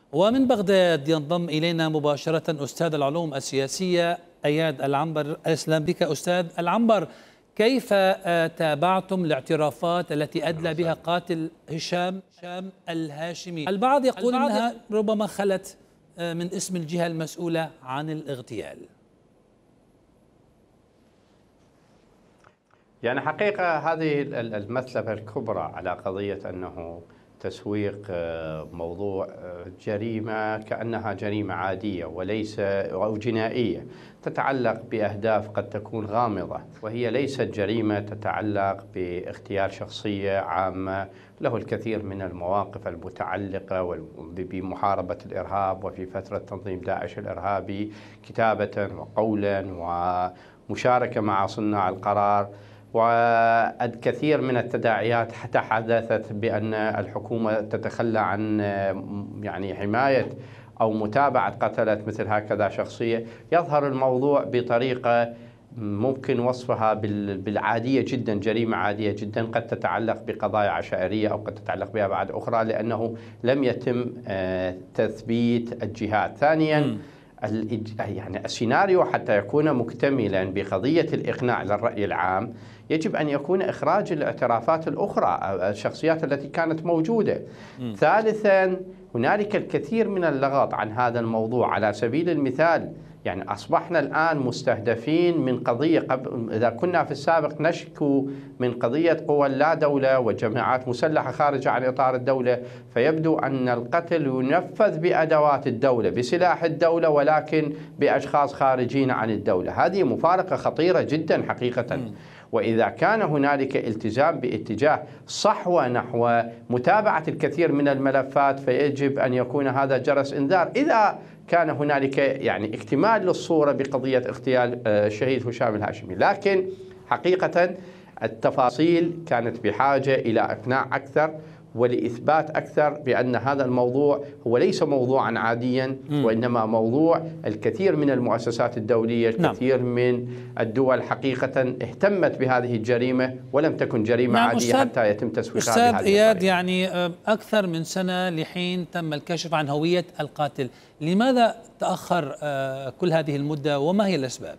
ومن بغداد ينضم إلينا مباشرة أستاذ العلوم السياسية إياد العنبر. أهلا بك أستاذ العنبر. كيف تابعتم الاعترافات التي أدلى بها قاتل هشام الهاشمي؟ البعض يقول أنها ربما خلت من اسم الجهة المسؤولة عن الاغتيال. يعني حقيقة هذه المثلبة الكبرى على قضية أنه تسويق موضوع جريمة كأنها جريمة عادية وليس أو جنائية تتعلق بأهداف قد تكون غامضة، وهي ليست جريمة تتعلق باغتيال شخصية عامة له الكثير من المواقف المتعلقة بمحاربة الإرهاب وفي فترة تنظيم داعش الإرهابي كتابة وقولا ومشاركة مع صناع القرار، والكثير من التداعيات تحدثت بأن الحكومة تتخلى عن يعني حماية أو متابعة قتلة مثل هكذا شخصية. يظهر الموضوع بطريقة ممكن وصفها بالعادية جدا، جريمة عادية جدا قد تتعلق بقضايا عشائرية أو قد تتعلق بها بعد أخرى، لأنه لم يتم تثبيت الجهات. ثانيا يعني السيناريو حتى يكون مكتملا بقضية الإقناع للرأي العام يجب أن يكون إخراج الاعترافات الأخرى، الشخصيات التي كانت موجودة. ثالثا هنالك الكثير من اللغط عن هذا الموضوع. على سبيل المثال يعني أصبحنا الآن مستهدفين من قضية إذا كنا في السابق نشكو من قضية قوى لا دولة وجماعات مسلحة خارجة عن إطار الدولة، فيبدو أن القتل ينفذ بأدوات الدولة بسلاح الدولة ولكن بأشخاص خارجين عن الدولة. هذه مفارقة خطيرة جدا حقيقة. وإذا كان هنالك التزام باتجاه صحوة نحو متابعة الكثير من الملفات فيجب أن يكون هذا جرس إنذار إذا كان هنالك يعني اكتمال للصورة بقضية اغتيال الشهيد هشام الهاشمي. لكن حقيقة التفاصيل كانت بحاجة إلى إقناع أكثر ولإثبات أكثر بأن هذا الموضوع هو ليس موضوعا عاديا، وإنما موضوع الكثير من المؤسسات الدولية، الكثير من الدول حقيقة اهتمت بهذه الجريمة ولم تكن جريمة عادية حتى يتم تسويقها. أستاذ إياد، يعني أكثر من سنة لحين تم الكشف عن هوية القاتل، لماذا تأخر كل هذه المدة وما هي الأسباب؟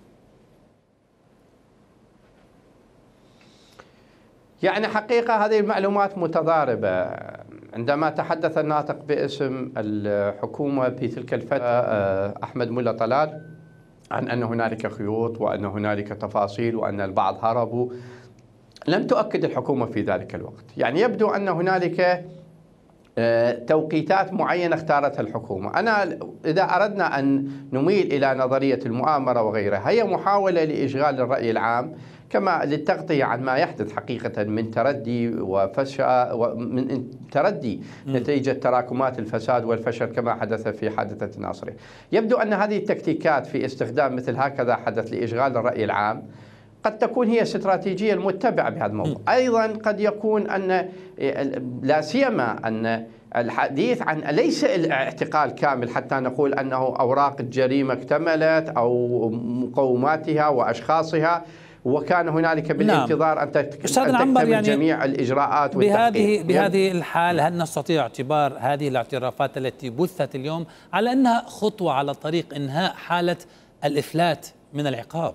يعني حقيقة هذه المعلومات متضاربة. عندما تحدث الناطق باسم الحكومة في تلك الفترة أحمد ملا طلال عن أن هنالك خيوط وأن هنالك تفاصيل وأن البعض هربوا، لم تؤكد الحكومة في ذلك الوقت. يعني يبدو أن هنالك توقيتات معينة اختارتها الحكومة. أنا إذا أردنا أن نميل إلى نظرية المؤامرة وغيرها، هي محاولة لإشغال الرأي العام كما للتغطية عن ما يحدث حقيقة من تردي وفشل ومن تردي نتيجة تراكمات الفساد والفشل كما حدث في حادثة الناصري. يبدو أن هذه التكتيكات في استخدام مثل هكذا حدث لإشغال الرأي العام قد تكون هي استراتيجية المتبعة بهذا الموضوع. أيضا قد يكون أن لا سيما أن الحديث عن ليس الاعتقال كامل حتى نقول أنه أوراق الجريمة اكتملت أو مقوماتها وأشخاصها، وكان هنالك بالانتظار أن تكتمل يعني جميع الإجراءات والتحقيق. بهذه الحال هل نستطيع اعتبار هذه الاعترافات التي بثت اليوم على أنها خطوة على طريق إنهاء حالة الإفلات من العقاب؟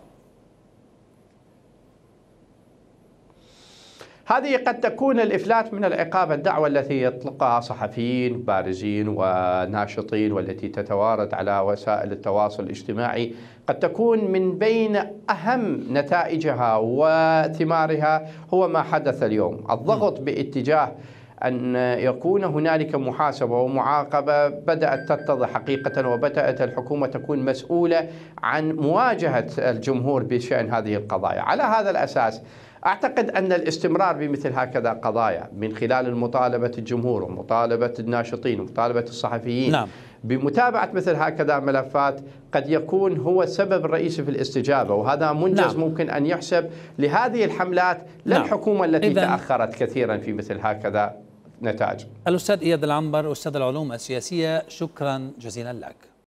هذه قد تكون الإفلات من العقاب الدعوة التي يطلقها صحفيين بارزين وناشطين والتي تتوارد على وسائل التواصل الاجتماعي، قد تكون من بين أهم نتائجها وثمارها هو ما حدث اليوم. الضغط باتجاه أن يكون هنالك محاسبة ومعاقبة بدأت تتضح حقيقة، وبدأت الحكومة تكون مسؤولة عن مواجهة الجمهور بشأن هذه القضايا. على هذا الأساس أعتقد أن الاستمرار بمثل هكذا قضايا من خلال مطالبة الجمهور ومطالبة الناشطين ومطالبة الصحفيين بمتابعة مثل هكذا ملفات قد يكون هو السبب الرئيسي في الاستجابة، وهذا منجز ممكن أن يحسب لهذه الحملات للحكومة التي تأخرت كثيرا في مثل هكذا نتائج. الأستاذ إياد العنبر، أستاذ العلوم السياسية، شكرا جزيلا لك.